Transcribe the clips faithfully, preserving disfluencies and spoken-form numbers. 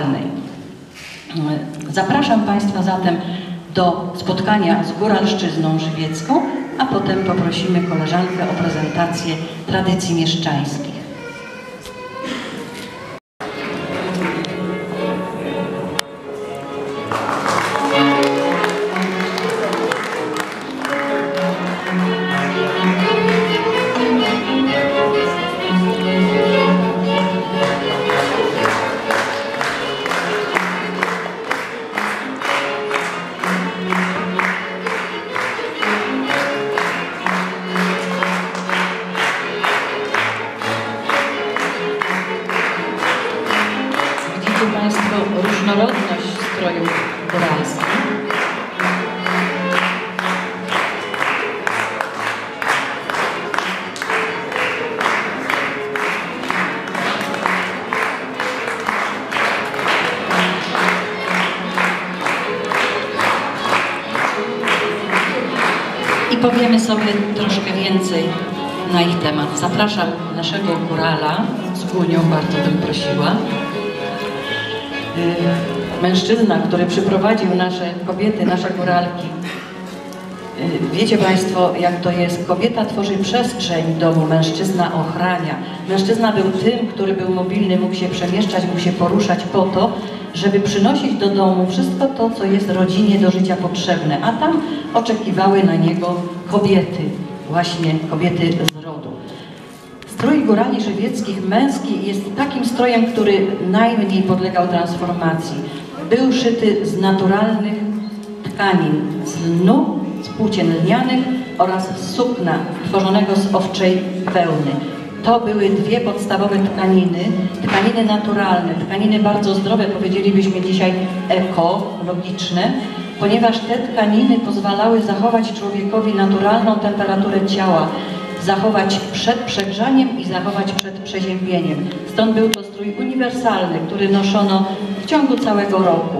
Zapraszam Państwa zatem do spotkania z góralszczyzną żywiecką, a potem poprosimy koleżankę o prezentację tradycji mieszczańskich. Państwo różnorodność strojów góralskich. I powiemy sobie troszkę więcej na ich temat. Zapraszam naszego górala z Gunią, bardzo bym prosiła. Mężczyzna, który przyprowadził nasze kobiety, nasze góralki. Wiecie Państwo, jak to jest? Kobieta tworzy przestrzeń w domu, mężczyzna ochrania. Mężczyzna był tym, który był mobilny, mógł się przemieszczać, mógł się poruszać po to, żeby przynosić do domu wszystko to, co jest rodzinie do życia potrzebne. A tam oczekiwały na niego kobiety, właśnie kobiety z rodu. Strój górali żywieckich męski jest takim strojem, który najmniej podlegał transformacji. Był szyty z naturalnych tkanin, z lnu, z płócien lnianych oraz z sukna tworzonego z owczej wełny. To były dwie podstawowe tkaniny, tkaniny naturalne, tkaniny bardzo zdrowe, powiedzielibyśmy dzisiaj ekologiczne, ponieważ te tkaniny pozwalały zachować człowiekowi naturalną temperaturę ciała, zachować przed przegrzaniem i zachować przed przeziębieniem. Stąd był to strój uniwersalny, który noszono w ciągu całego roku.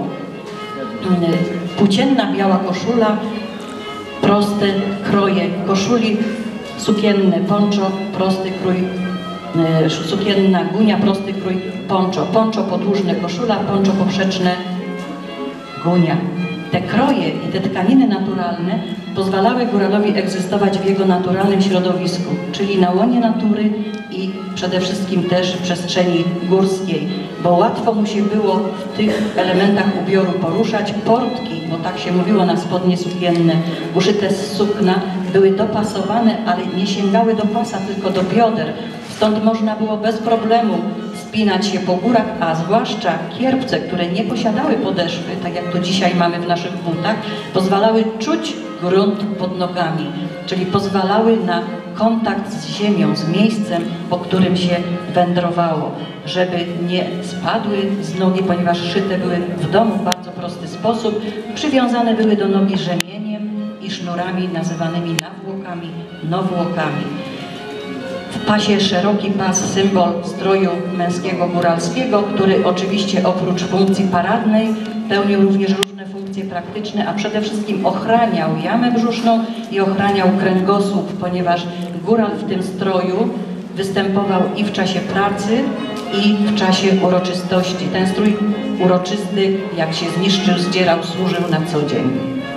Płócienna biała koszula, proste kroje koszuli, sukienne poncho, prosty krój, sukienna gunia, prosty krój poncho. Poncho podłużne koszula, poncho poprzeczne gunia. Te kroje i te tkaniny naturalne pozwalały góralowi egzystować w jego naturalnym środowisku, czyli na łonie natury i przede wszystkim też w przestrzeni górskiej, bo łatwo mu się było w tych elementach ubioru poruszać. Portki, bo tak się mówiło na spodnie sukienne, uszyte z sukna, były dopasowane, ale nie sięgały do pasa, tylko do bioder. Stąd można było bez problemu spinać się po górach, a zwłaszcza kierpce, które nie posiadały podeszwy, tak jak to dzisiaj mamy w naszych butach, pozwalały czuć grunt pod nogami, czyli pozwalały na kontakt z ziemią, z miejscem, po którym się wędrowało, żeby nie spadły z nogi, ponieważ szyte były w domu w bardzo prosty sposób, przywiązane były do nogi rzemieniem i sznurami nazywanymi nawłokami, nowłokami. W pasie szeroki pas, symbol stroju męskiego góralskiego, który oczywiście oprócz funkcji paradnej pełnił również różne funkcje praktyczne, a przede wszystkim ochraniał jamę brzuszną i ochraniał kręgosłup, ponieważ góral w tym stroju występował i w czasie pracy, i w czasie uroczystości. Ten strój uroczysty, jak się zniszczył, zdzierał, służył na co dzień.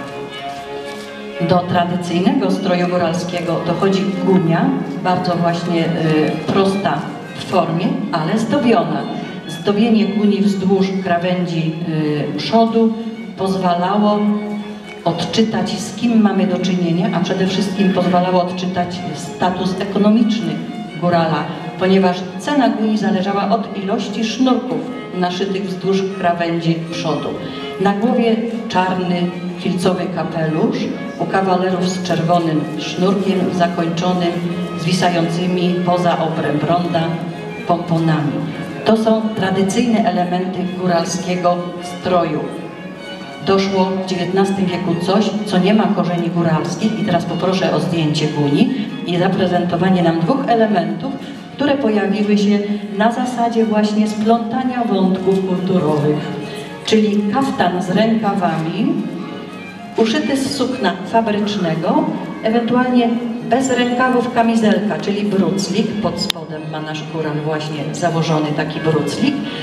Do tradycyjnego stroju góralskiego dochodzi gunia, bardzo właśnie y, prosta w formie, ale zdobiona. Zdobienie guni wzdłuż krawędzi y, przodu pozwalało odczytać, z kim mamy do czynienia, a przede wszystkim pozwalało odczytać status ekonomiczny górala, ponieważ cena guni zależała od ilości sznurków naszytych wzdłuż krawędzi przodu. Na głowie czarny filcowy kapelusz, u kawalerów z czerwonym sznurkiem zakończonym zwisającymi poza obręb ronda pomponami. To są tradycyjne elementy góralskiego stroju. Doszło w dziewiętnastym wieku coś, co nie ma korzeni góralskich, i teraz poproszę o zdjęcie guni i zaprezentowanie nam dwóch elementów, które pojawiły się na zasadzie właśnie splątania wątków kulturowych, czyli kaftan z rękawami, uszyty z sukna fabrycznego, ewentualnie bez rękawów kamizelka, czyli bruclik, pod spodem ma nasz góral właśnie założony taki bruclik.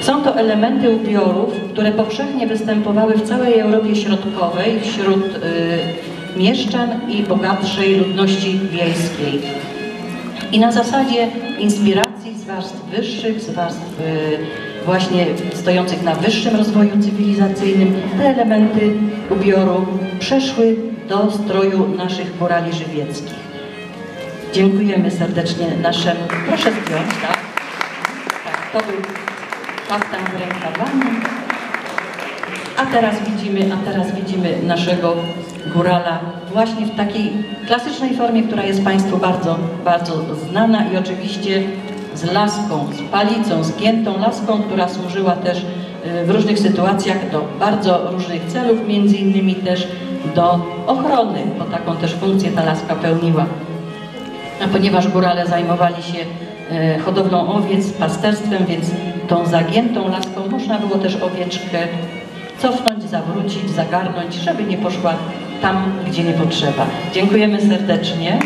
Są to elementy ubiorów, które powszechnie występowały w całej Europie Środkowej wśród y, mieszczan i bogatszej ludności wiejskiej. I na zasadzie inspiracji z warstw wyższych, z warstw y, właśnie stojących na wyższym rozwoju cywilizacyjnym, te elementy ubioru przeszły do stroju naszych górali żywieckich. Dziękujemy serdecznie naszemu... Proszę zdjąć, tak? Tak, to był kaftan wyrękawany. A teraz widzimy, a teraz widzimy naszego górala właśnie w takiej klasycznej formie, która jest Państwu bardzo, bardzo znana i oczywiście z laską, z palicą, z giętą laską, która służyła też w różnych sytuacjach do bardzo różnych celów, między innymi też do ochrony, bo taką też funkcję ta laska pełniła. A ponieważ górale zajmowali się hodowlą owiec, pasterstwem, więc tą zagiętą laską można było też owieczkę cofnąć, zawrócić, zagarnąć, żeby nie poszła tam, gdzie nie potrzeba. Dziękujemy serdecznie.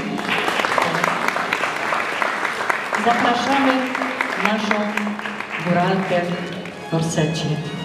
Zapraszamy naszą góralkę w gorsecie.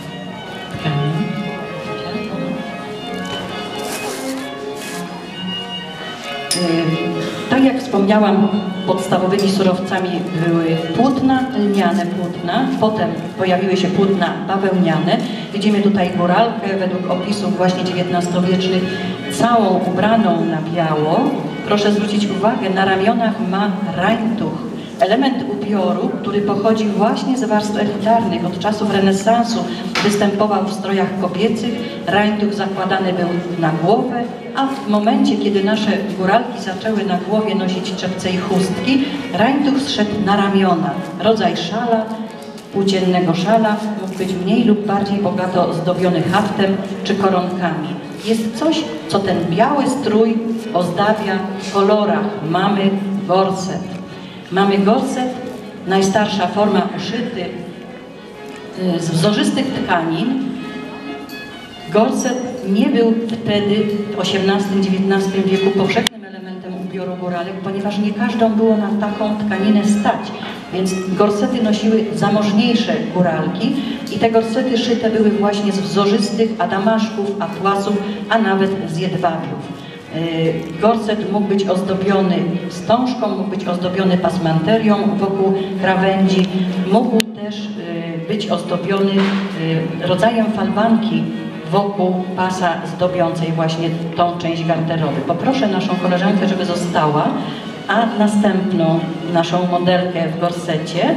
Tak jak wspomniałam, podstawowymi surowcami były płótna, lniane płótna, potem pojawiły się płótna bawełniane. Widzimy tutaj góralkę według opisów właśnie dziewiętnastowiecznych, całą ubraną na biało. Proszę zwrócić uwagę, na ramionach ma rańtuch, element ubioru, który pochodzi właśnie z warstw elitarnych. Od czasów renesansu występował w strojach kobiecych, rańtuch zakładany był na głowę, a w momencie, kiedy nasze góralki zaczęły na głowie nosić czepce i chustki, rańtuch zszedł na ramiona. Rodzaj szala, płóciennego szala, mógł być mniej lub bardziej bogato zdobiony haftem czy koronkami. Jest coś, co ten biały strój ozdabia w kolorach. Mamy gorset. Mamy gorset, najstarsza forma uszyty z wzorzystych tkanin. Gorset nie był wtedy w osiemnastym dziewiętnastym wieku powszechnym elementem ubioru góralek, ponieważ nie każdą było na taką tkaninę stać. Więc gorsety nosiły zamożniejsze góralki i te gorsety szyte były właśnie z wzorzystych adamaszków, atłasów, a nawet z jedwabiów. Gorset mógł być ozdobiony wstążką, mógł być ozdobiony pasmanterią wokół krawędzi, mógł też być ozdobiony rodzajem falbanki wokół pasa zdobiącej właśnie tą część garderoby. Poproszę naszą koleżankę, żeby została, a następną naszą modelkę w gorsecie.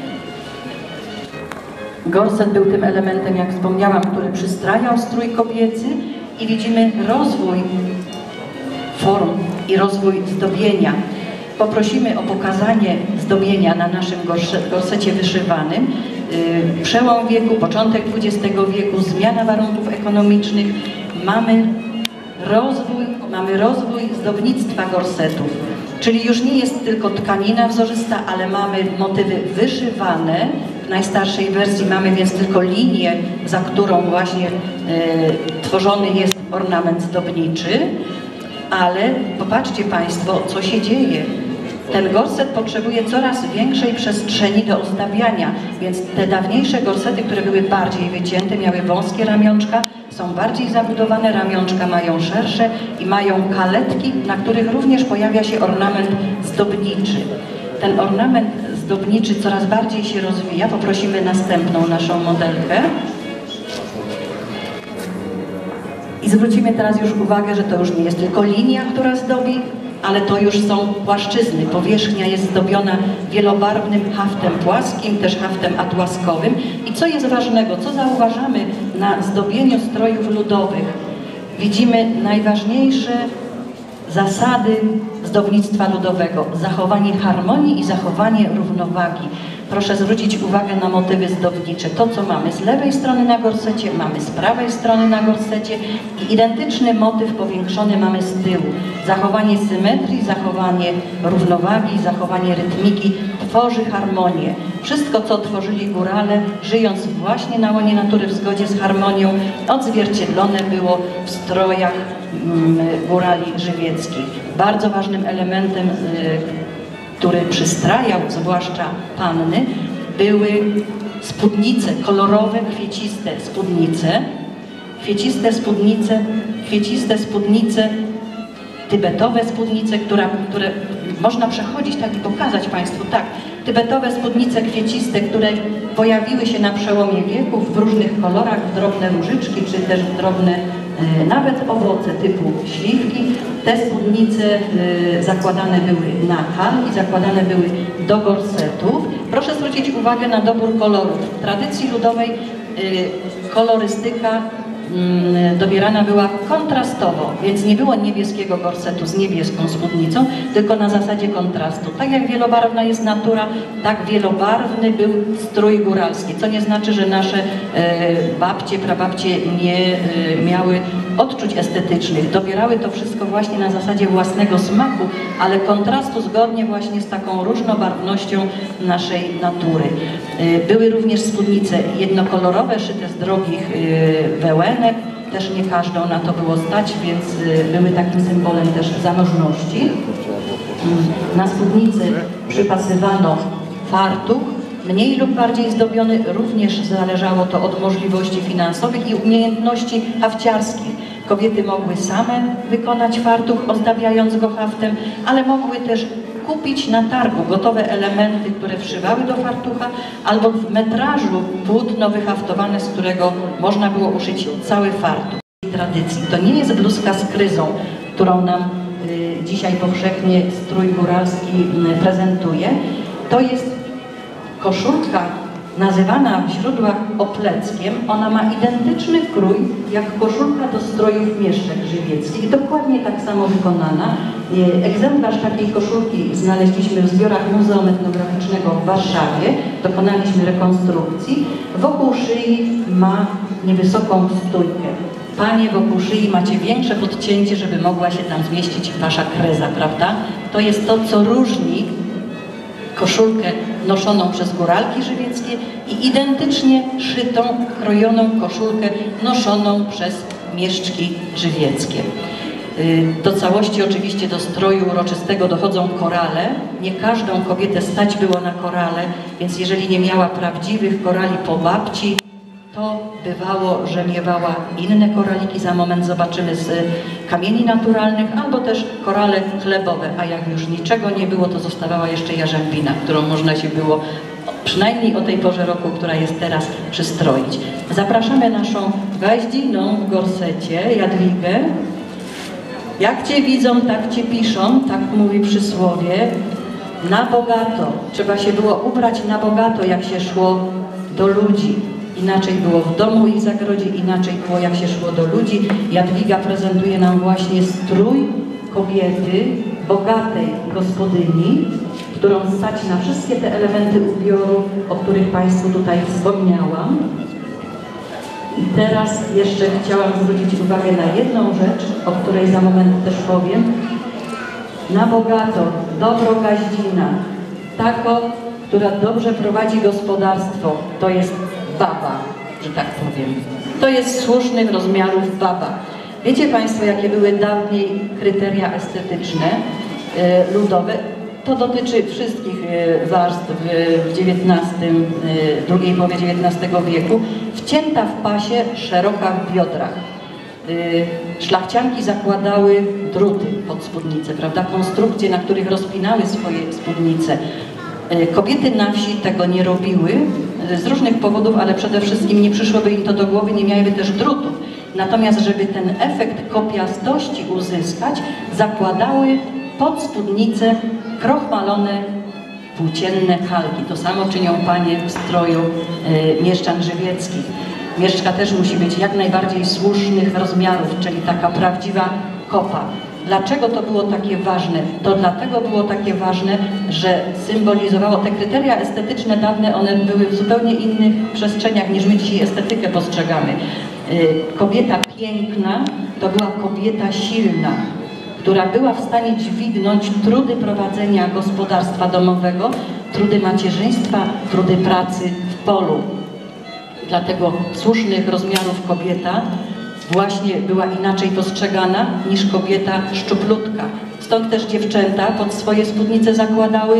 Gorset był tym elementem, jak wspomniałam, który przystrajał strój kobiecy i widzimy rozwój form i rozwój zdobienia. Poprosimy o pokazanie zdobienia na naszym gorsecie wyszywanym. Przełom wieku, początek dwudziestego wieku, zmiana warunków ekonomicznych. Mamy rozwój, mamy rozwój zdobnictwa gorsetów. Czyli już nie jest tylko tkanina wzorzysta, ale mamy motywy wyszywane. W najstarszej wersji mamy więc tylko linię, za którą właśnie y, tworzony jest ornament zdobniczy. Ale popatrzcie Państwo, co się dzieje. Ten gorset potrzebuje coraz większej przestrzeni do ozdabiania, więc te dawniejsze gorsety, które były bardziej wycięte, miały wąskie ramionczka, są bardziej zabudowane, ramionczka mają szersze i mają kaletki, na których również pojawia się ornament zdobniczy. Ten ornament zdobniczy coraz bardziej się rozwija. Poprosimy następną naszą modelkę. I zwrócimy teraz już uwagę, że to już nie jest tylko linia, która zdobi, ale to już są płaszczyzny. Powierzchnia jest zdobiona wielobarwnym haftem płaskim, też haftem atłaskowym. I co jest ważnego, co zauważamy na zdobieniu strojów ludowych? Widzimy najważniejsze zasady zdobnictwa ludowego. Zachowanie harmonii i zachowanie równowagi. Proszę zwrócić uwagę na motywy zdobnicze. To, co mamy z lewej strony na gorsecie, mamy z prawej strony na gorsecie i identyczny motyw powiększony mamy z tyłu. Zachowanie symetrii, zachowanie równowagi, zachowanie rytmiki tworzy harmonię. Wszystko, co tworzyli górale, żyjąc właśnie na łonie natury w zgodzie z harmonią, odzwierciedlone było w strojach mm, górali żywieckich. Bardzo ważnym elementem, y, który przystrajał, zwłaszcza panny, były spódnice, kolorowe, kwieciste spódnice, kwieciste spódnice, kwieciste spódnice, tybetowe spódnice, która, które można przechodzić tak i pokazać Państwu, tak, tybetowe spódnice kwieciste, które pojawiły się na przełomie wieków w różnych kolorach, w drobne różyczki, czy też w drobne e, nawet owoce typu śliwki. Te spódnice e, zakładane były na halki, zakładane były do gorsetów. Proszę zwrócić uwagę na dobór kolorów. W tradycji ludowej e, kolorystyka dobierana była kontrastowo, więc nie było niebieskiego gorsetu z niebieską spódnicą, tylko na zasadzie kontrastu. Tak jak wielobarwna jest natura, tak wielobarwny był strój góralski, co nie znaczy, że nasze e, babcie, prababcie nie e, miały odczuć estetycznych. Dobierały to wszystko właśnie na zasadzie własnego smaku, ale kontrastu zgodnie właśnie z taką różnobarwnością naszej natury. E, były również spódnice jednokolorowe, szyte z drogich e, wełen. Też nie każdą na to było stać, więc były takim symbolem też zamożności. Na spódnicy przypasywano fartuch, mniej lub bardziej zdobiony, również zależało to od możliwości finansowych i umiejętności hafciarskich. Kobiety mogły same wykonać fartuch, ozdabiając go haftem, ale mogły też kupić na targu gotowe elementy, które wszywały do fartucha, albo w metrażu płótno wyhaftowane, z którego można było uszyć cały fartuch. Tradycji. To nie jest bluzka z kryzą, którą nam y, dzisiaj powszechnie strój góralski y, prezentuje. To jest koszulka nazywana w źródłach opleckiem. Ona ma identyczny krój jak koszulka do strojów mieszczek żywieckich, dokładnie tak samo wykonana. Egzemplarz takiej koszulki znaleźliśmy w zbiorach Muzeum Etnograficznego w Warszawie. Dokonaliśmy rekonstrukcji. Wokół szyi ma niewysoką stójkę. Panie, wokół szyi macie większe podcięcie, żeby mogła się tam zmieścić wasza kreza, prawda? To jest to, co różni koszulkę noszoną przez góralki żywieckie i identycznie szytą, krojoną koszulkę noszoną przez mieszczki żywieckie. Do całości oczywiście do stroju uroczystego dochodzą korale. Nie każdą kobietę stać było na korale, więc jeżeli nie miała prawdziwych korali po babci, to bywało, że miewała inne koraliki, za moment zobaczymy, z kamieni naturalnych, albo też korale chlebowe, a jak już niczego nie było, to zostawała jeszcze jarzębina, którą można się było, przynajmniej o tej porze roku, która jest teraz, przystroić. Zapraszamy naszą gaździną w gorsecie, Jadwigę. Jak Cię widzą, tak Cię piszą, tak mówi przysłowie. Na bogato. Trzeba się było ubrać na bogato, jak się szło do ludzi. Inaczej było w domu i zagrodzie, inaczej było jak się szło do ludzi. Jadwiga prezentuje nam właśnie strój kobiety, bogatej gospodyni, którą stać na wszystkie te elementy ubioru, o których Państwu tutaj wspomniałam. I teraz jeszcze chciałam zwrócić uwagę na jedną rzecz, o której za moment też powiem. Na bogato, dobro gaździna, tako, która dobrze prowadzi gospodarstwo, to jest baba, że tak powiem. To jest słusznych rozmiarów baba. Wiecie Państwo, jakie były dawniej kryteria estetyczne, e, ludowe? To dotyczy wszystkich e, warstw w dziewiętnastym, e, drugiej połowie dziewiętnastego wieku. Wcięta w pasie, szeroka w biodrach. E, szlachcianki zakładały druty pod spódnicę, prawda? Konstrukcje, na których rozpinały swoje spódnice. Kobiety na wsi tego nie robiły z różnych powodów, ale przede wszystkim nie przyszłoby im to do głowy, nie miałyby też drutów. Natomiast, żeby ten efekt kopiastości uzyskać, zakładały pod spódnicę krochmalone płócienne halki. To samo czynią panie w stroju y, mieszczan żywieckich. Mieszczka też musi być jak najbardziej słusznych rozmiarów, czyli taka prawdziwa kopa. Dlaczego to było takie ważne? To dlatego było takie ważne, że symbolizowało te kryteria estetyczne dawne, one były w zupełnie innych przestrzeniach niż my dzisiaj estetykę postrzegamy. Kobieta piękna to była kobieta silna, która była w stanie dźwignąć trudy prowadzenia gospodarstwa domowego, trudy macierzyństwa, trudy pracy w polu. Dlatego słusznych rozmiarów kobieta właśnie była inaczej postrzegana niż kobieta szczuplutka. Stąd też dziewczęta pod swoje spódnice zakładały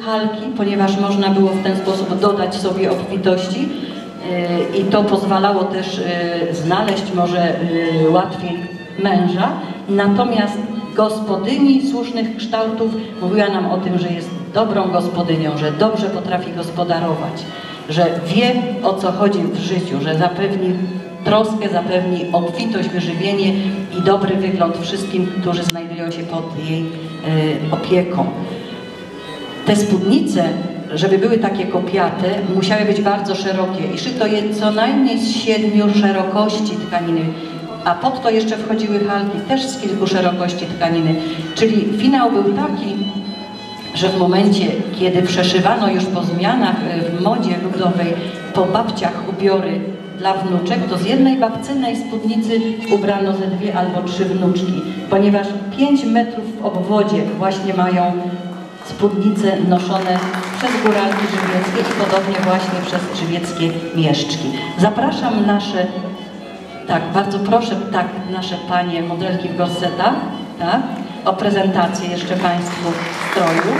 halki, ponieważ można było w ten sposób dodać sobie obfitości i to pozwalało też znaleźć może łatwiej męża. Natomiast gospodyni słusznych kształtów mówiła nam o tym, że jest dobrą gospodynią, że dobrze potrafi gospodarować, że wie, o co chodzi w życiu, że zapewni troskę, zapewni obfitość, wyżywienie i dobry wygląd wszystkim, którzy znajdują się pod jej y, opieką. Te spódnice, żeby były takie kopiate, musiały być bardzo szerokie i szyto je co najmniej z siedmiu szerokości tkaniny, a pod to jeszcze wchodziły halki też z kilku szerokości tkaniny, czyli finał był taki, że w momencie, kiedy przeszywano już po zmianach w modzie ludowej po babciach ubiory dla wnuczek, to z jednej babcynej spódnicy ubrano ze dwie albo trzy wnuczki, ponieważ pięć metrów w obwodzie właśnie mają spódnice noszone przez góralki żywieckie i podobnie właśnie przez żywieckie mieszczki. Zapraszam nasze, tak, bardzo proszę, tak, nasze panie modelki w gorsetach, tak, o prezentację jeszcze Państwu stroju.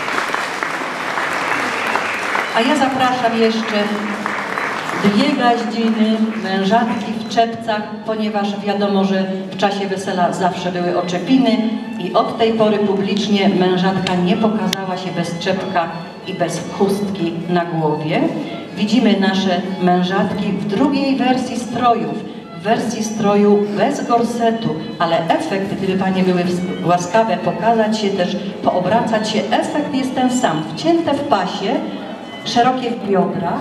A ja zapraszam jeszcze dwie gaździny, mężatki w czepcach, ponieważ wiadomo, że w czasie wesela zawsze były oczepiny i od tej pory publicznie mężatka nie pokazała się bez czepka i bez chustki na głowie. Widzimy nasze mężatki w drugiej wersji strojów. W wersji stroju bez gorsetu, ale efekt, gdyby panie były łaskawe pokazać się też, poobracać się, efekt jest ten sam. Wcięte w pasie, szerokie w biodrach.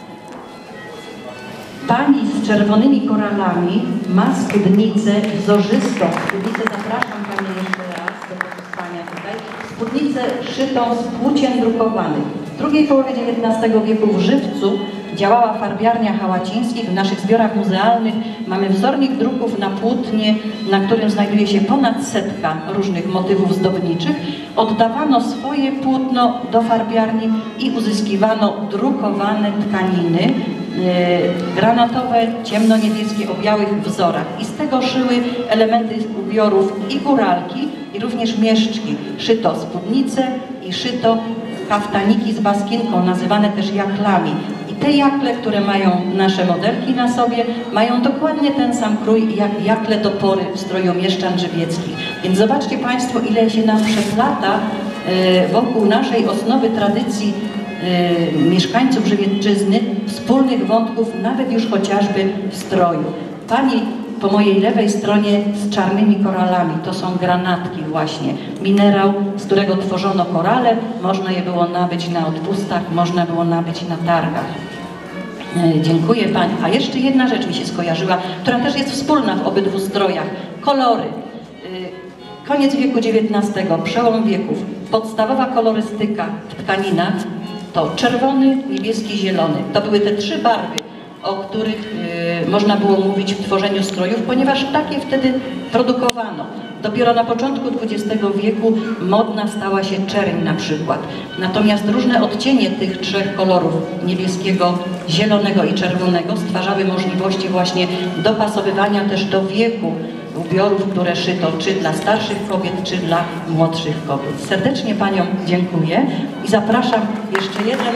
Pani z czerwonymi koralami ma spódnicę wzorzystą. Spódnicę, zapraszam panie jeszcze raz do pozostania tutaj. Spódnicę szytą z płócien drukowanych. W drugiej połowie dziewiętnastego wieku w Żywcu działała farbiarnia Hałacińskich. W naszych zbiorach muzealnych mamy wzornik druków na płótnie, na którym znajduje się ponad setka różnych motywów zdobniczych. Oddawano swoje płótno do farbiarni i uzyskiwano drukowane tkaniny yy, granatowe, ciemnoniebieskie o białych wzorach. I z tego szyły elementy ubiorów i góralki, i również mieszczki. Szyto spódnice i szyto kaftaniki z baskinką, nazywane też jaklami. I te jakle, które mają nasze modelki na sobie, mają dokładnie ten sam krój jak jakle do pory w stroju mieszczan żywieckich. Więc zobaczcie Państwo, ile się nam przeplata y, wokół naszej osnowy tradycji y, mieszkańców Żywiecczyzny wspólnych wątków, nawet już chociażby w stroju. Pani po mojej lewej stronie z czarnymi koralami, to są granatki właśnie, minerał, z którego tworzono korale, można je było nabyć na odpustach, można było nabyć na targach. E, dziękuję Pani. A jeszcze jedna rzecz mi się skojarzyła, która też jest wspólna w obydwu strojach. Kolory. E, koniec wieku dziewiętnastego, przełom wieków. Podstawowa kolorystyka w tkaninach to czerwony, niebieski, zielony. To były te trzy barwy, o których y, można było mówić w tworzeniu strojów, ponieważ takie wtedy produkowano. Dopiero na początku dwudziestego wieku modna stała się czerń na przykład. Natomiast różne odcienie tych trzech kolorów, niebieskiego, zielonego i czerwonego, stwarzały możliwości właśnie dopasowywania też do wieku ubiorów, które szyto, czy dla starszych kobiet, czy dla młodszych kobiet. Serdecznie Paniom dziękuję i zapraszam jeszcze jeden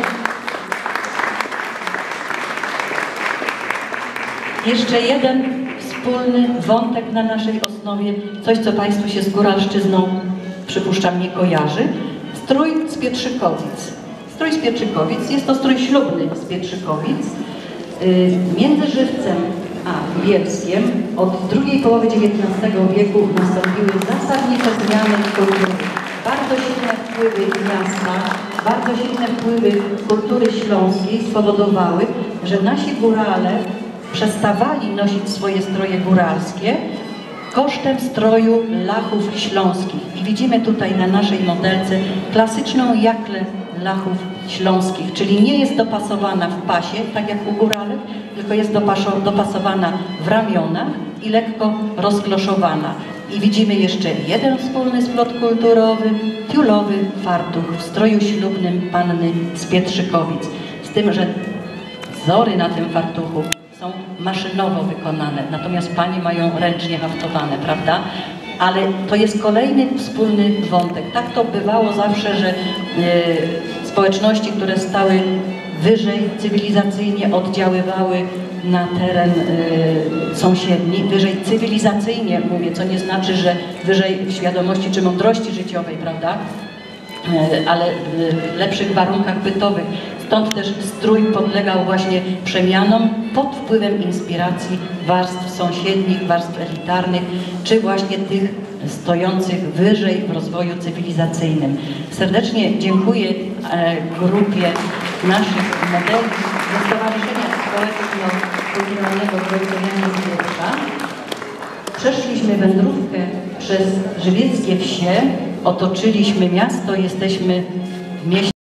Jeszcze jeden wspólny wątek na naszej osnowie, coś co Państwu się z góralszczyzną, przypuszczam, nie kojarzy. Strój z Pietrzykowic. Strój z Pietrzykowic, jest to strój ślubny z Pietrzykowic. Między Żywcem a Bielskiem od drugiej połowy dziewiętnastego wieku nastąpiły zasadnicze zmiany kultury. Bardzo silne wpływy miasta, bardzo silne wpływy kultury śląskiej spowodowały, że nasi górale przestawali nosić swoje stroje góralskie kosztem stroju lachów śląskich. I widzimy tutaj na naszej modelce klasyczną jaklę lachów śląskich, czyli nie jest dopasowana w pasie, tak jak u góralek, tylko jest dopasowana w ramionach i lekko rozkloszowana. I widzimy jeszcze jeden wspólny splot kulturowy, tiulowy fartuch w stroju ślubnym panny z Pietrzykowic. Z tym, że wzory na tym fartuchu są maszynowo wykonane, natomiast panie mają ręcznie haftowane, prawda? ale to jest kolejny wspólny wątek. Tak to bywało zawsze, że y, społeczności, które stały wyżej cywilizacyjnie, oddziaływały na teren y, sąsiedni, wyżej cywilizacyjnie mówię, co nie znaczy, że wyżej w świadomości czy mądrości życiowej, prawda? Y, ale w lepszych warunkach bytowych. Stąd też strój podlegał właśnie przemianom pod wpływem inspiracji warstw sąsiednich, warstw elitarnych, czy właśnie tych stojących wyżej w rozwoju cywilizacyjnym. Serdecznie dziękuję e, grupie naszych modeli ze Stowarzyszenia Społeczno-Kulturalnego Wojcowianie z Wieprza. Przeszliśmy wędrówkę przez żywieckie wsie, otoczyliśmy miasto, jesteśmy w mieście.